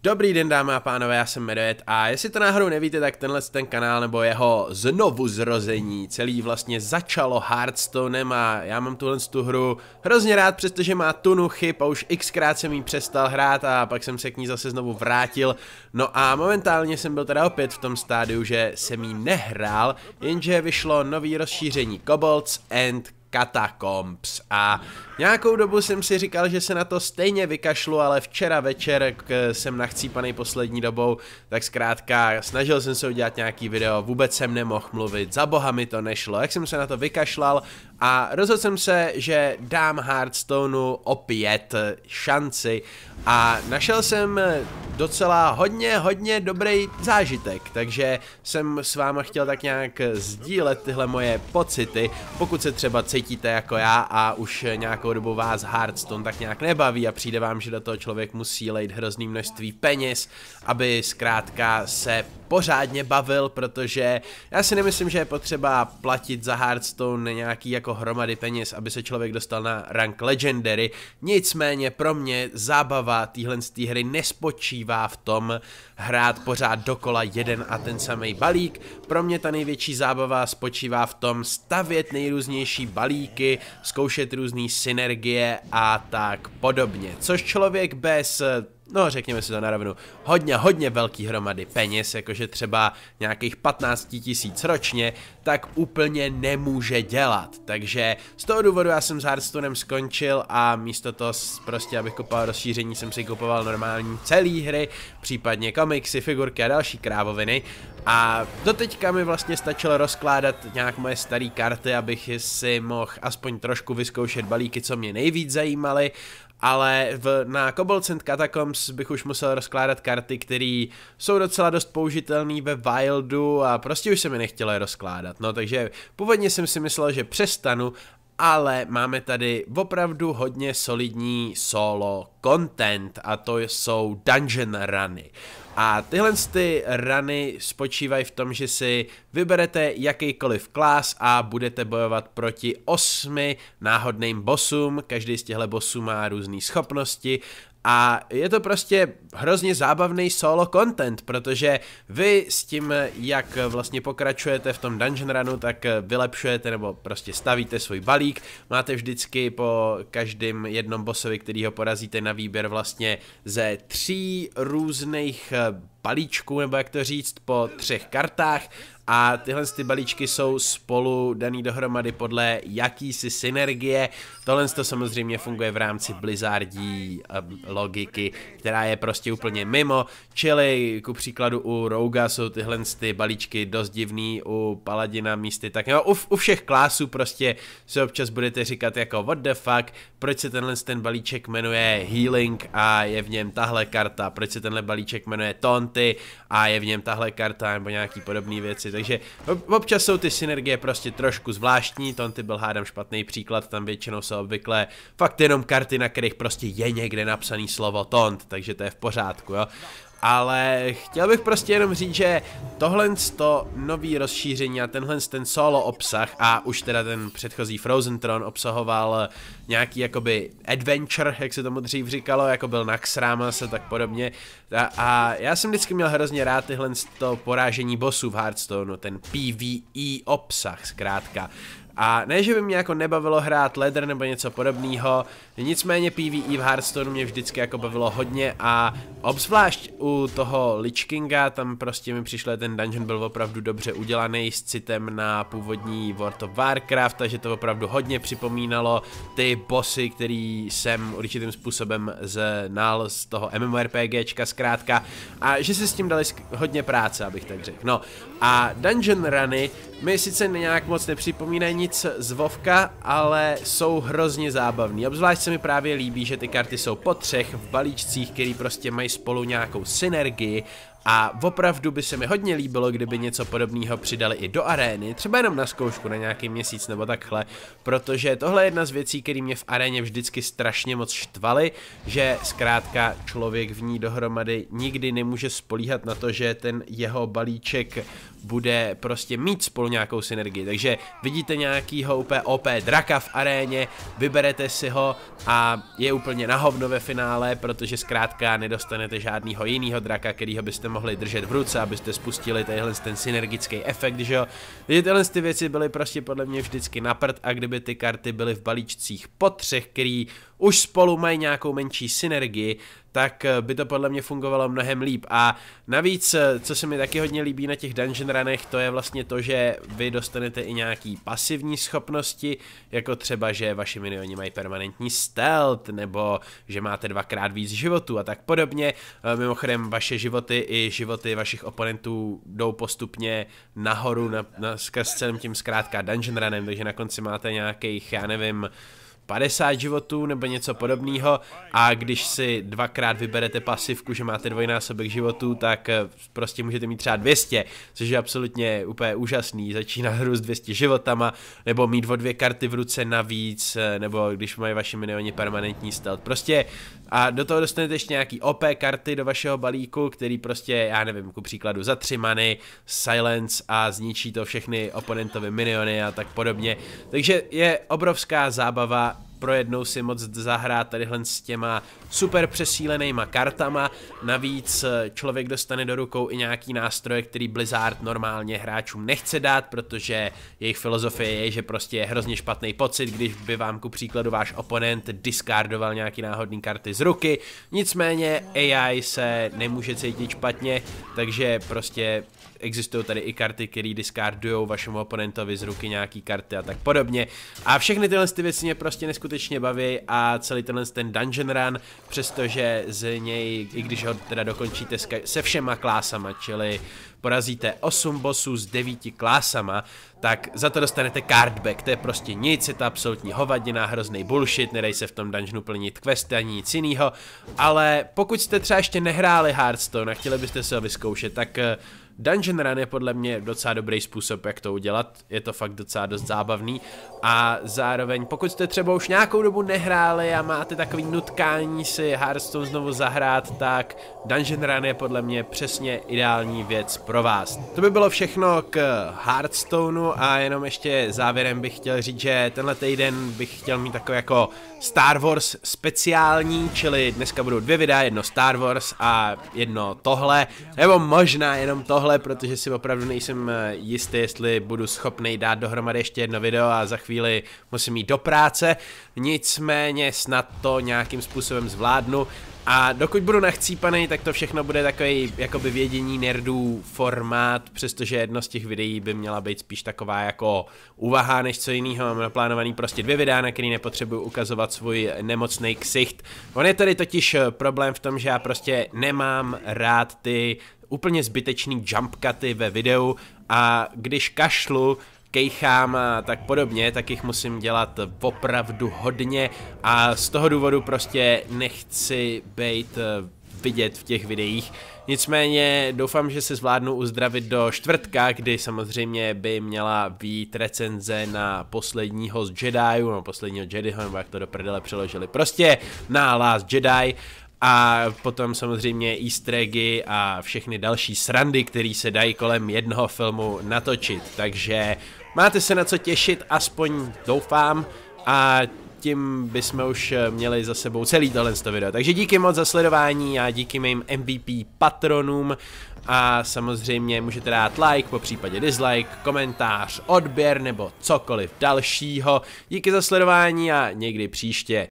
Dobrý den, dámy a pánové, já jsem Medvěd a jestli to náhodou nevíte, tak ten kanál nebo jeho znovu zrození celý vlastně začalo Hearthstonem a já mám tu hru hrozně rád, přestože má tunu chyb a už xkrát jsem jí přestal hrát a pak jsem se k ní zase znovu vrátil. No a momentálně jsem byl teda opět v tom stádiu, že jsem jí nehrál, jenže vyšlo nový rozšíření Kobolds and Catacombs a nějakou dobu jsem si říkal, že se na to stejně vykašlu, ale včera večer jsem nachcípanej poslední dobou, tak zkrátka snažil jsem se udělat nějaký video, vůbec jsem nemohl mluvit, za boha mi to nešlo, jak jsem se na to vykašlal a rozhodl jsem se, že dám Hearthstoneu opět šanci a našel jsem docela hodně dobrý zážitek, takže jsem s váma chtěl tak nějak sdílet tyhle moje pocity, pokud se třeba cítíte jako já a už nějakou dobu vás Hearthstone tak nějak nebaví a přijde vám, že do toho člověk musí lejt hrozný množství peněz, aby zkrátka se pořádně bavil, protože já si nemyslím, že je potřeba platit za Hearthstone nějaký jako hromady peněz, aby se člověk dostal na rank Legendary, nicméně pro mě zábava téhle hry nespočívá v tom hrát pořád dokola jeden a ten samý balík, pro mě ta největší zábava spočívá v tom stavět nejrůznější balíky, zkoušet různé synergie a tak podobně, což člověk bez, no řekněme si to na rovinu, hodně velký hromady peněz, jakože třeba nějakých 15 000 ročně, tak úplně nemůže dělat. Takže z toho důvodu já jsem s Hearthstonem skončil a místo toho prostě, abych kupoval rozšíření, jsem si kupoval normální celý hry, případně komiksy, figurky a další krávoviny. A doteďka mi vlastně stačilo rozkládat nějak moje staré karty, abych si mohl aspoň trošku vyzkoušet balíky, co mě nejvíc zajímaly. Ale na Kobolds and Catacombs bych už musel rozkládat karty, které jsou docela dost použitelné ve Wildu a prostě už se mi nechtělo je rozkládat. No takže původně jsem si myslel, že přestanu, ale máme tady opravdu hodně solidní solo content a to jsou dungeon runy. A tyhle runy spočívají v tom, že si vyberete jakýkoliv klas a budete bojovat proti 8 náhodným bossům, každý z těchto bossů má různé schopnosti a je to prostě hrozně zábavný solo content, protože vy s tím, jak vlastně pokračujete v tom dungeon runu, tak vylepšujete nebo prostě stavíte svůj balík, máte vždycky po každém jednom bossovi, který ho porazíte na výběr vlastně ze 3 různých balíčků, nebo jak to říct, po 3 kartách a tyhle balíčky jsou spolu daný dohromady podle jakýsi synergie. Tohle to samozřejmě funguje v rámci Blizzardí logiky, která je prostě úplně mimo, čili ku příkladu u Rouga jsou tyhle balíčky dost divný, u Paladina místy tak, no, u všech klásů prostě se občas budete říkat jako what the fuck, proč se ten balíček jmenuje Healing a je v něm tahle karta, proč se tenhle balíček jmenuje Taunty a je v něm tahle karta nebo nějaký podobné věci, takže občas jsou ty synergie prostě trošku zvláštní, Taunty byl hádám špatný příklad, tam většinou jsou obvykle fakt jenom karty, na kterých prostě je někde napsaný slovo Taunt, takže to je v pořádku, jo. Ale chtěl bych prostě jenom říct, že tohle nový rozšíření a ten solo obsah a už teda ten předchozí Frozen Throne obsahoval nějaký jakoby adventure, jak se tomu dřív říkalo, jako byl Naxxramas a tak podobně. A já jsem vždycky měl hrozně rád tyhle porážení bossů v Hearthstoneu, ten PvE obsah zkrátka. A ne, že by mě jako nebavilo hrát ladder nebo něco podobného, nicméně PvE v Hearthstoneu mě vždycky jako bavilo hodně a obzvlášť u toho Lich Kinga, tam prostě mi přišlo, ten dungeon byl opravdu dobře udělaný s citem na původní World of Warcraft, takže to opravdu hodně připomínalo ty bossy, který jsem určitým způsobem znal z toho MMORPGčka zkrátka a že si s tím dali hodně práce, abych tak řekl. No a dungeon runy mi sice nějak moc nepřipomínají nic z WoWka, ale jsou hrozně zábavný. Obzvlášť se mi právě líbí, že ty karty jsou po 3 v balíčcích, který prostě mají spolu nějakou synergii a opravdu by se mi hodně líbilo, kdyby něco podobného přidali i do arény, třeba jenom na zkoušku na nějaký měsíc nebo takhle, protože tohle je jedna z věcí, které mě v aréně vždycky strašně moc štvaly, že zkrátka člověk v ní dohromady nikdy nemůže spolíhat na to, že ten jeho balíček bude prostě mít spolu nějakou synergii, takže vidíte nějakýho úplně OP draka v aréně, vyberete si ho a je úplně na hovno ve finále, protože zkrátka nedostanete žádnýho jinýho draka, kterýho byste mohli držet v ruce, abyste spustili ten synergický efekt, že jo. Takže tyhle ty věci byly prostě podle mě vždycky na prd a kdyby ty karty byly v balíčcích po třech, který už spolu mají nějakou menší synergii, tak by to podle mě fungovalo mnohem líp. A navíc, co se mi taky hodně líbí na těch dungeon runech, to je vlastně to, že vy dostanete i nějaký pasivní schopnosti, jako třeba, že vaši minioni mají permanentní stealth, nebo že máte dvakrát víc životů a tak podobně. Mimochodem, vaše životy i životy vašich oponentů jdou postupně nahoru skrz celým tím zkrátka dungeon runem, takže na konci máte nějakých, já nevím, 50 životů nebo něco podobného a když si dvakrát vyberete pasivku, že máte dvojnásobek životů, tak prostě můžete mít třeba 200, což je absolutně úplně úžasný, začíná hru s 200 životama, nebo mít o 2 karty v ruce navíc, nebo když mají vaši minioni permanentní stealth, prostě a do toho dostanete ještě nějaký OP karty do vašeho balíku, který prostě, já nevím, ku příkladu za 3 many, silence a zničí to všechny oponentovy miniony a tak podobně, takže je obrovská zábava pro jednou si moc zahrát tadyhle s těma super přesílenýma kartama, navíc člověk dostane do rukou i nějaký nástroje, který Blizzard normálně hráčům nechce dát, protože jejich filozofie je, že prostě je hrozně špatný pocit, když by vám ku příkladu váš oponent discardoval nějaký náhodný karty z ruky, nicméně AI se nemůže cítit špatně, takže prostě existují tady i karty, které discardujou vašemu oponentovi z ruky nějaký karty a tak podobně. A všechny tyhle věci mě prostě neskutečně baví a celý ten dungeon run, přestože z něj, i když ho teda dokončíte se všema klásama, čili porazíte 8 bossů s 9 klásama, tak za to dostanete cardback, to je prostě nic, je to absolutní hovadina, hrozný bullshit, nedej se v tom dungeonu plnit questy ani nic jinýho, ale pokud jste třeba ještě nehráli Hearthstone a chtěli byste se ho vyzkoušet, tak Dungeon Run je podle mě docela dobrý způsob, jak to udělat, je to fakt docela dost zábavný a zároveň pokud jste třeba už nějakou dobu nehráli a máte takový nutkání si Hearthstone znovu zahrát, tak Dungeon Run je podle mě přesně ideální věc pro vás. To by bylo všechno k Hearthstoneu a jenom ještě závěrem bych chtěl říct, že tenhle týden bych chtěl mít takový jako Star Wars speciální, čili dneska budou 2 videa, jedno Star Wars a jedno tohle, nebo možná jenom tohle, protože si opravdu nejsem jistý, jestli budu schopný dát dohromady ještě jedno video a za chvíli musím jít do práce, nicméně snad to nějakým způsobem zvládnu. A dokud budu nachcípaný, tak to všechno bude takový jakoby vědění nerdů formát, přestože jedno z těch videí by měla být spíš taková jako úvaha než co jiného. Mám naplánovaný prostě 2 videa, na který nepotřebuji ukazovat svůj nemocný ksicht. On je tady totiž problém v tom, že já prostě nemám rád ty úplně zbytečný jump cuty ve videu a když kašlu, kejchám a tak podobně, tak jich musím dělat opravdu hodně a z toho důvodu prostě nechci být vidět v těch videích. Nicméně doufám, že se zvládnu uzdravit do čtvrtka, kdy samozřejmě by měla být recenze na posledního z Jediů, no posledního Jediho, nebo jak to do prdele přeložili, prostě na Last Jedi. A potom samozřejmě easter eggy a všechny další srandy, které se dají kolem jednoho filmu natočit. Takže máte se na co těšit, aspoň doufám. A tím bychom už měli za sebou celý tohle video. Takže díky moc za sledování a díky mým MVP patronům. A samozřejmě můžete dát like, po případě dislike, komentář, odběr nebo cokoliv dalšího. Díky za sledování a někdy příště.